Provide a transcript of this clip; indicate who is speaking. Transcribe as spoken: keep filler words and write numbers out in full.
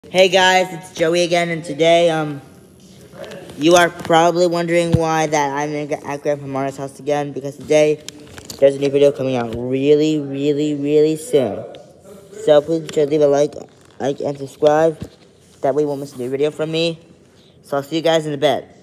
Speaker 1: Hey guys, it's Joey again, and today, um, you are probably wondering why that I'm at Grandpa Mario's house again, because today, there's a new video coming out really, really, really soon. So please sure leave a like, like and subscribe, that way you won't miss a new video from me. So I'll see you guys in a bit.